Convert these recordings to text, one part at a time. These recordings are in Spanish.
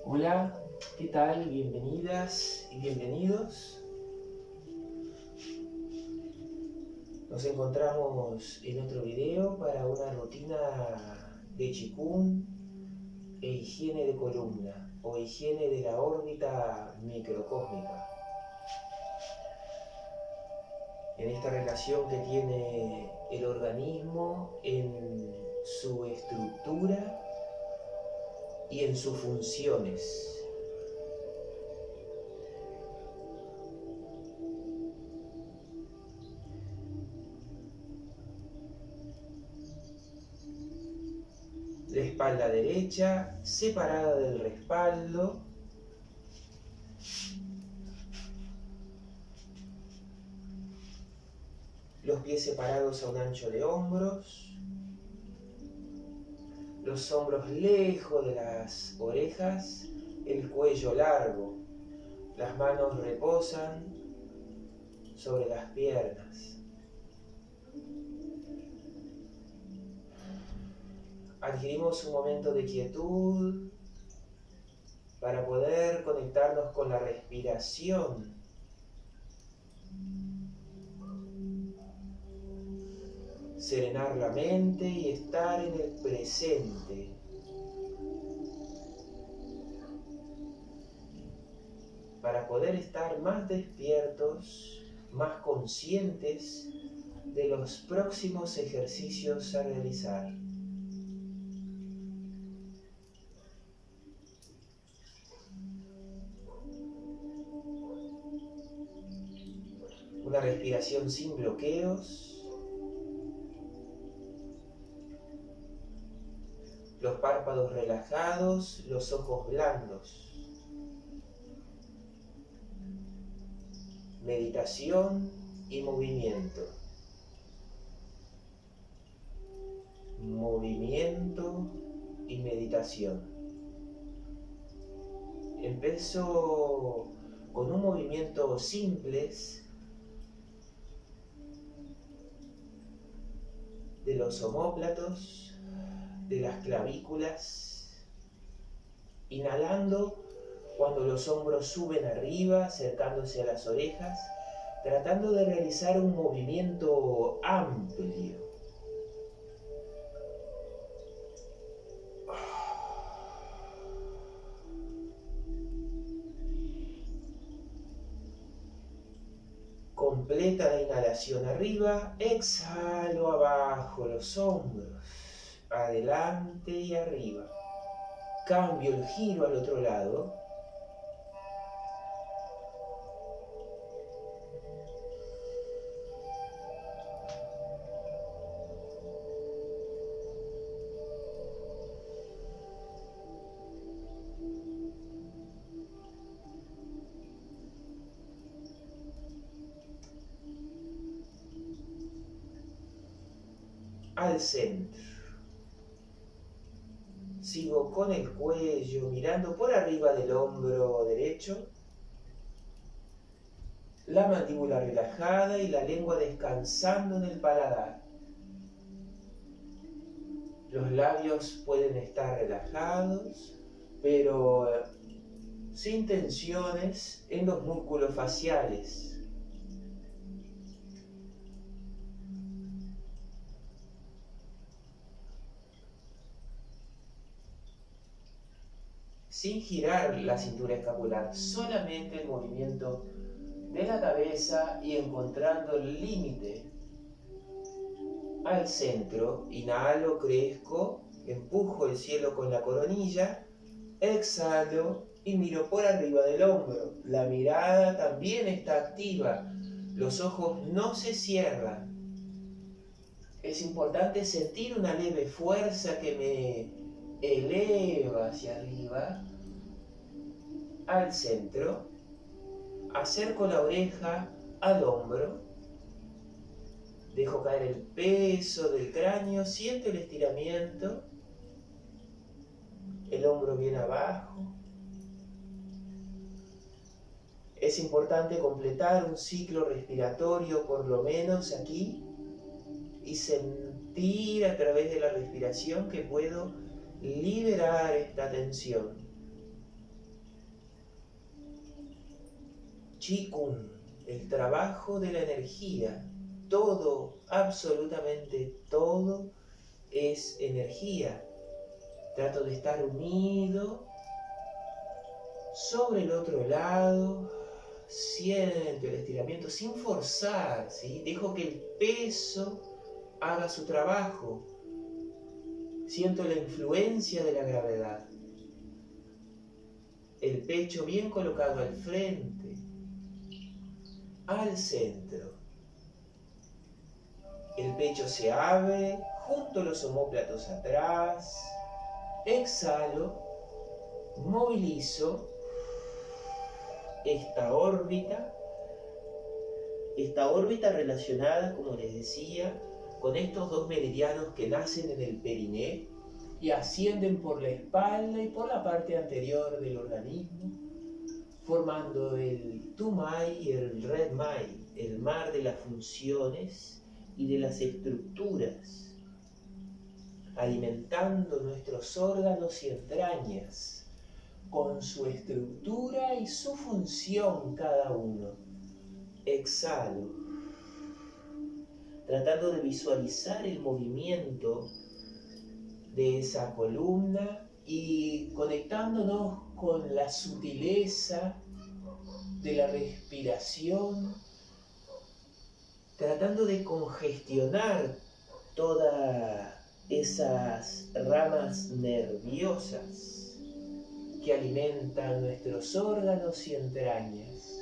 Hola, ¿qué tal? Bienvenidas y bienvenidos. Nos encontramos en otro video para una rutina de Qigong e higiene de columna o higiene de la órbita microcósmica. En esta relación que tiene el organismo en su estructura y en sus funciones. La espalda derecha separada del respaldo. Los pies separados a un ancho de hombros. Los hombros lejos de las orejas. El cuello largo. Las manos reposan sobre las piernas. Adquirimos un momento de quietud para poder conectarnos con la respiración. Serenar la mente y estar en el presente. Para poder estar más despiertos, más conscientes de los próximos ejercicios a realizar. Una respiración sin bloqueos. Los párpados relajados, los ojos blandos. Meditación y movimiento. Movimiento y meditación. Empiezo con un movimiento simples de los omóplatos, de las clavículas, inhalando cuando los hombros suben arriba, acercándose a las orejas, tratando de realizar un movimiento amplio. Completa la inhalación arriba, exhalo abajo los hombros, adelante y arriba. Cambio el giro al otro lado. Al centro. Sigo con el cuello mirando por arriba del hombro derecho, la mandíbula relajada y la lengua descansando en el paladar. Los labios pueden estar relajados, pero sin tensiones en los músculos faciales. Sin girar la cintura escapular, solamente el movimiento de la cabeza y encontrando el límite. Al centro, inhalo, crezco, empujo el cielo con la coronilla, exhalo y miro por arriba del hombro. La mirada también está activa, los ojos no se cierran. Es importante sentir una leve fuerza que me eleva hacia arriba, al centro, acerco la oreja al hombro, dejo caer el peso del cráneo, siento el estiramiento, el hombro bien abajo. Es importante completar un ciclo respiratorio por lo menos aquí y sentir a través de la respiración que puedo liberar esta tensión. Qigong, el trabajo de la energía. Todo, absolutamente todo, es energía. Trato de estar unido sobre el otro lado. Siento el estiramiento sin forzar, ¿sí? Dejo que el peso haga su trabajo. Siento la influencia de la gravedad. El pecho bien colocado al frente, al centro. El pecho se abre, junto los omóplatos atrás. Exhalo, movilizo esta órbita relacionada, como les decía, con estos dos meridianos que nacen en el periné y ascienden por la espalda y por la parte anterior del organismo, formando el Tumai y el Redmai, el mar de las funciones y de las estructuras, alimentando nuestros órganos y entrañas con su estructura y su función cada uno. Exhalo, tratando de visualizar el movimiento de esa columna y conectándonos con la sutileza de la respiración, tratando de congestionar todas esas ramas nerviosas que alimentan nuestros órganos y entrañas.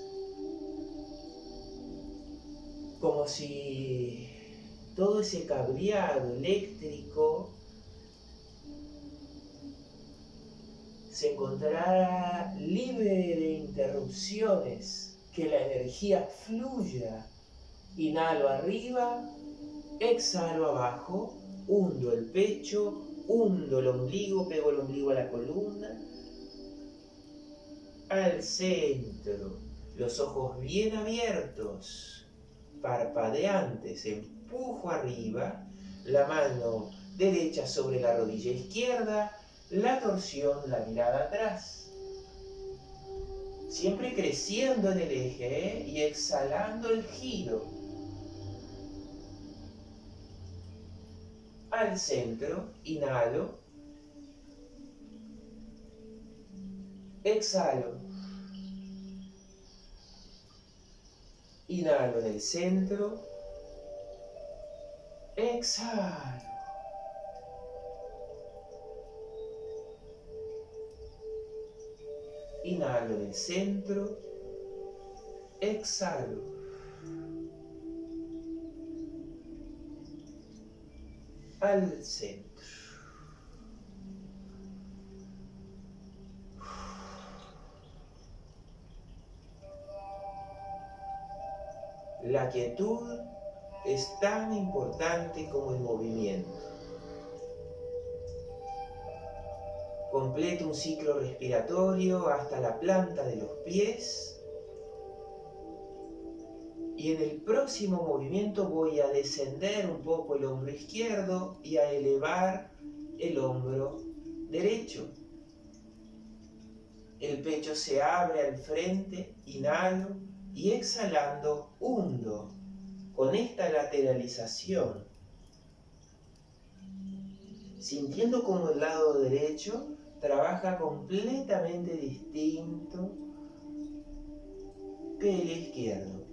Como si todo ese cableado eléctrico se encontrara libre de interrupciones, que la energía fluya. Inhalo arriba, exhalo abajo, hundo el pecho, hundo el ombligo, pego el ombligo a la columna, al centro, los ojos bien abiertos, parpadeantes, empujo arriba, la mano derecha sobre la rodilla izquierda, la torsión, la mirada atrás. Siempre creciendo en el eje, y exhalando el giro. Al centro, inhalo. Exhalo. Inhalo en el centro. Exhalo. Inhalo en el centro. Exhalo. Al centro. La quietud es tan importante como el movimiento. Completo un ciclo respiratorio hasta la planta de los pies. Y en el próximo movimiento voy a descender un poco el hombro izquierdo y a elevar el hombro derecho. El pecho se abre al frente, inhalo y exhalando hundo con esta lateralización. Sintiendo como el lado derecho trabaja completamente distinto que el izquierdo.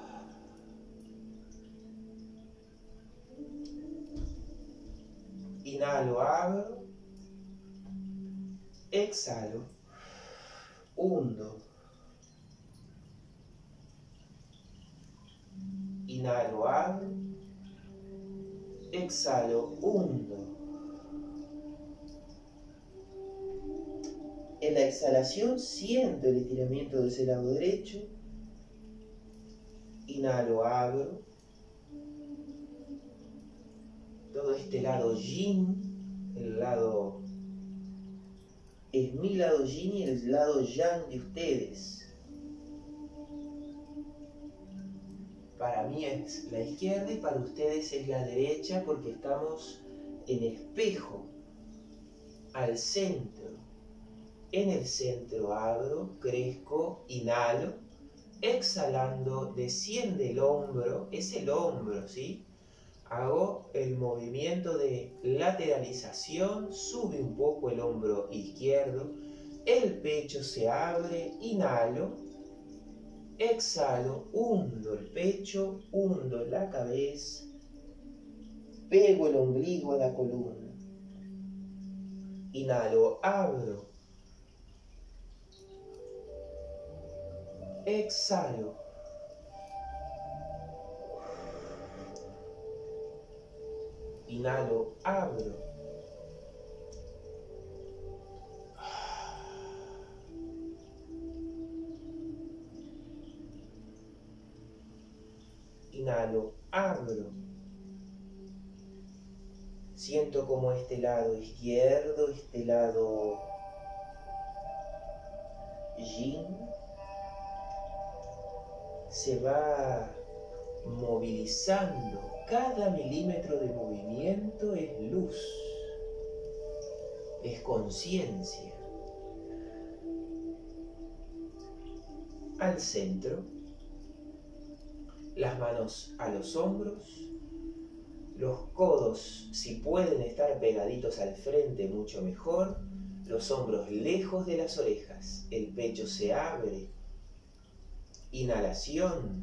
Inhalo, abro, exhalo, hundo. Inhalo, abro, exhalo, hundo. En la exhalación siento el estiramiento de ese lado derecho. Inhalo, abro. Todo este lado yin, el lado es mi lado yin y el lado yang de ustedes. Para mí es la izquierda y para ustedes es la derecha, porque estamos en espejo, al centro. En el centro abro, crezco, inhalo, Exhalando, desciende el hombro, es el hombro, ¿sí? Hago el movimiento de lateralización, sube un poco el hombro izquierdo, el pecho se abre, inhalo, exhalo, hundo el pecho, hundo la cabeza, pego el ombligo a la columna. Inhalo, abro. Exhalo. Inhalo, abro. Inhalo, abro. Siento como este lado izquierdo, este lado yin, se va movilizando. Cada milímetro de movimiento es luz, es conciencia. Al centro, las manos a los hombros, los codos, si pueden estar pegaditos al frente, mucho mejor. Los hombros lejos de las orejas, el pecho se abre. Inhalación.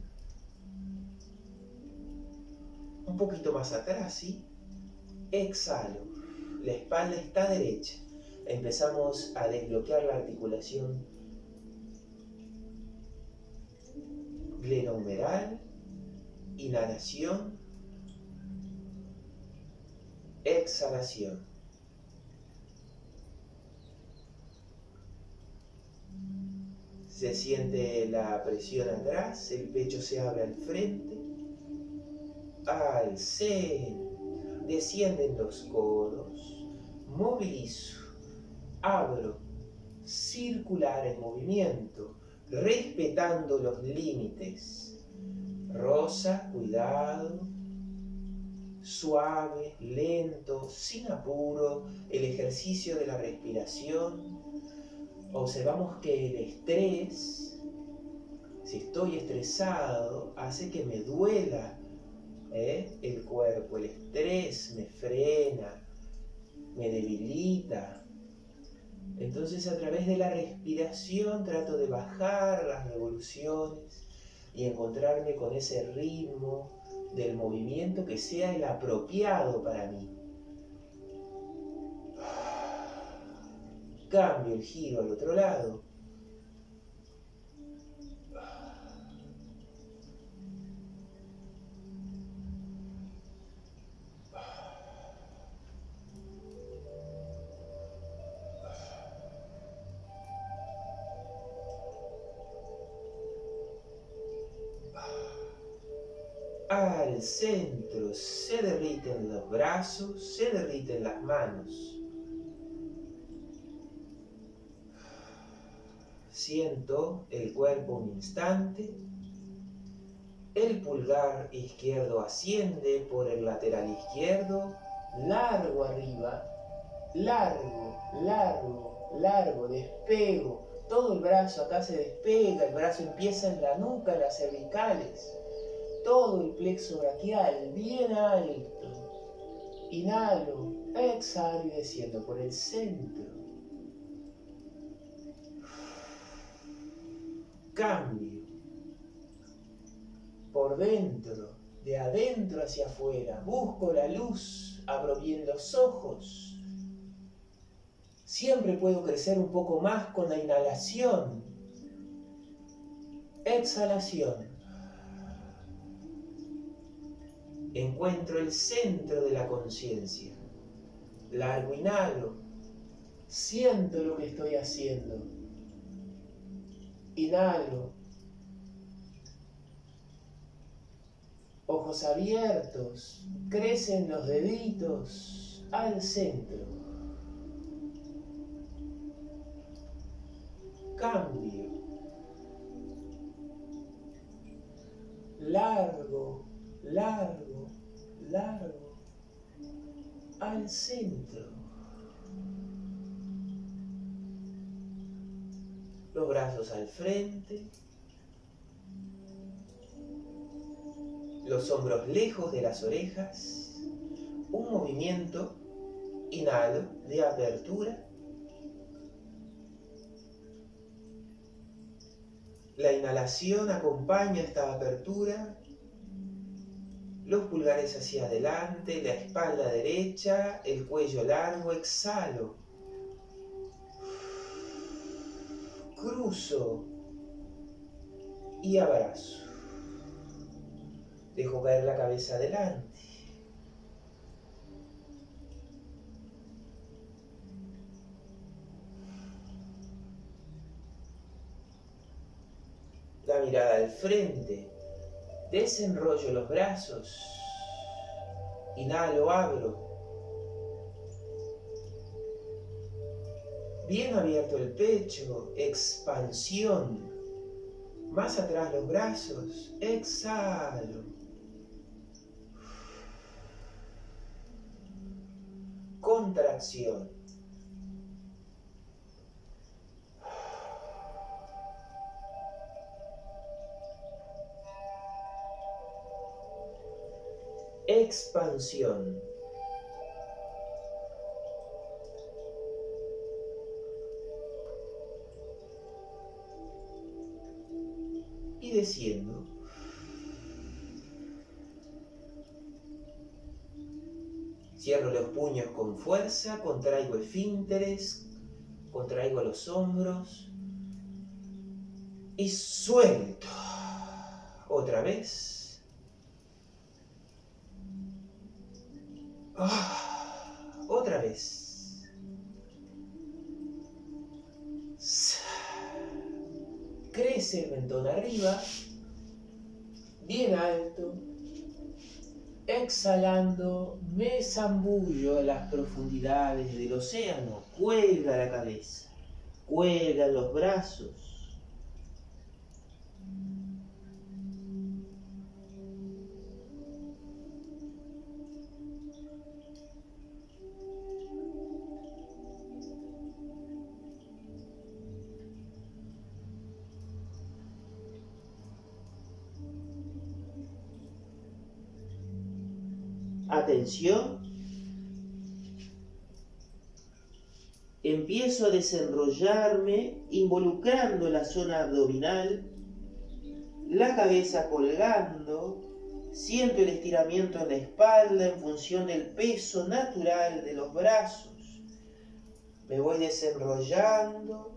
Un poquito más atrás, ¿sí? Exhalo. La espalda está derecha. Empezamos a desbloquear la articulación glenohumeral. Inhalación. Exhalación. Se siente la presión atrás, el pecho se abre al frente, al centro, descienden los codos, movilizo, abro, circular el movimiento, respetando los límites. Rosa, cuidado, suave, lento, sin apuro, el ejercicio de la respiración. Observamos que el estrés, si estoy estresado, hace que me duela el cuerpo. El estrés me frena, me debilita. Entonces, a través de la respiración trato de bajar las revoluciones y encontrarme con ese ritmo del movimiento que sea el apropiado para mí. Cambio el giro al otro lado. Al centro, se derriten los brazos, se derriten las manos. Siento el cuerpo un instante. El pulgar izquierdo asciende por el lateral izquierdo, largo arriba, largo, largo, largo, despego. Todo el brazo acá se despega, el brazo empieza en la nuca, en las cervicales. Todo el plexo braquial, bien alto. Inhalo, exhalo y desciendo por el centro. Cambio. Por dentro, de adentro hacia afuera. Busco la luz, abro bien los ojos. Siempre puedo crecer un poco más con la inhalación. Exhalación. Encuentro el centro de la conciencia. Largo inhalo. Siento lo que estoy haciendo. Inhalo. Ojos abiertos. Crecen los deditos al centro. Cambio. Largo, largo, largo. Al centro. Los brazos al frente. los hombros lejos de las orejas, un movimiento, inhalo, de apertura. La inhalación acompaña esta apertura, los pulgares hacia adelante, la espalda derecha, el cuello largo, exhalo. Cruzo y abrazo. Dejo caer la cabeza adelante. La mirada al frente. Desenrollo los brazos. Inhalo, abro. Bien abierto el pecho. Expansión. Más atrás los brazos. Exhalo. Contracción. Expansión. Y desciendo. Cierro los puños con fuerza, contraigo esfínteres, contraigo los hombros y suelto. Otra vez. Otra vez. Crece el mentón arriba, bien alto. Exhalando, me zambullo a las profundidades del océano. Cuelga la cabeza, cuelgan los brazos. Atención, empiezo a desenrollarme involucrando la zona abdominal, la cabeza colgando, siento el estiramiento en la espalda en función del peso natural de los brazos, me voy desenrollando,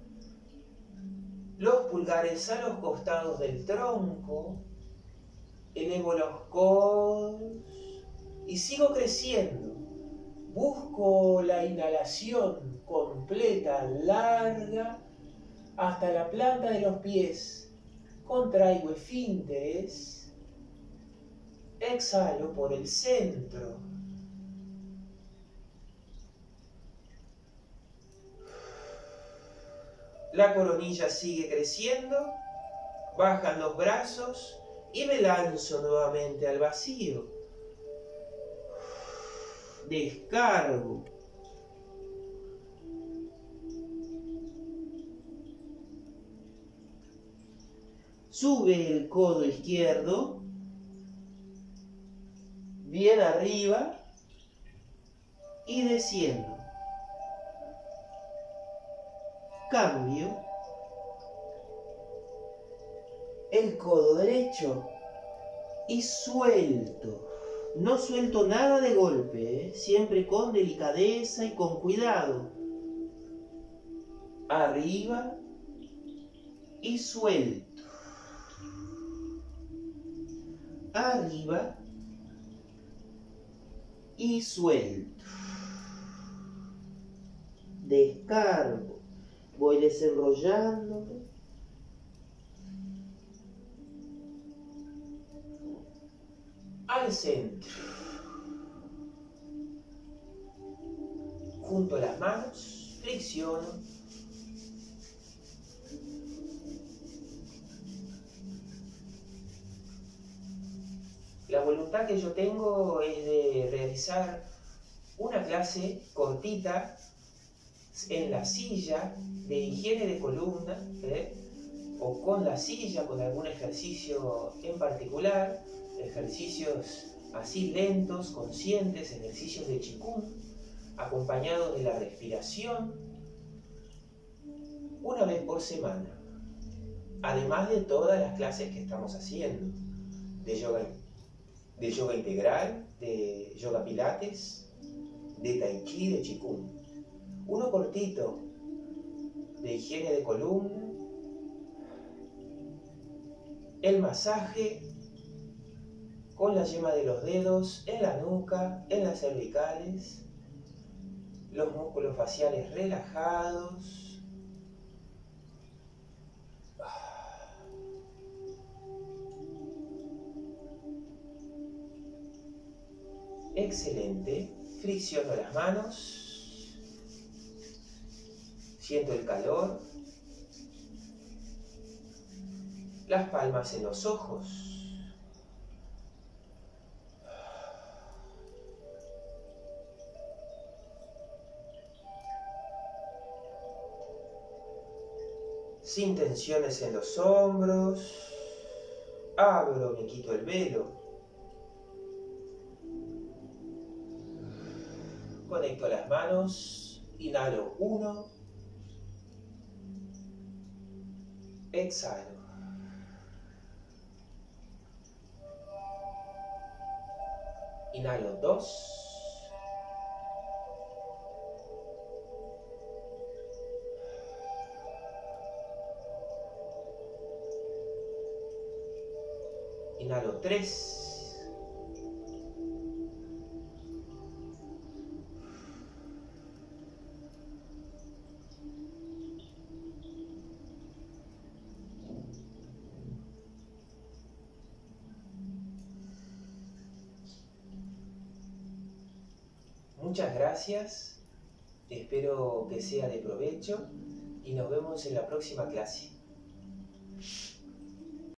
los pulgares a los costados del tronco, elevo los codos, y sigo creciendo. Busco la inhalación completa, larga, hasta la planta de los pies. Contraigo esfínteres. Exhalo por el centro. La coronilla sigue creciendo. Bajan los brazos y me lanzo nuevamente al vacío. Descargo. Sube el codo izquierdo, bien arriba y desciendo. Cambio. El codo derecho y suelto. No suelto nada de golpe, siempre con delicadeza y con cuidado. Arriba y suelto. Arriba y suelto. Descargo. Voy desenrollándome. Al centro. Junto a las manos, flexiono. La voluntad que yo tengo es de realizar una clase cortita en la silla de higiene de columna, o con la silla, con algún ejercicio en particular, Ejercicios así lentos, conscientes, ejercicios de Qigong, acompañados de la respiración, una vez por semana. Además de todas las clases que estamos haciendo, de yoga integral, de yoga pilates, de tai chi, de Qigong. Uno cortito, de higiene de columna, el masaje con la yema de los dedos en la nuca, en las cervicales, los músculos faciales relajados. Excelente. Fricciono las manos. Siento el calor. Las palmas en los ojos. Sin tensiones en los hombros. Abro, me quito el velo. Conecto las manos. Inhalo 1. Exhalo. Inhalo 2. Inhalo 3. Muchas gracias, espero que sea de provecho y nos vemos en la próxima clase.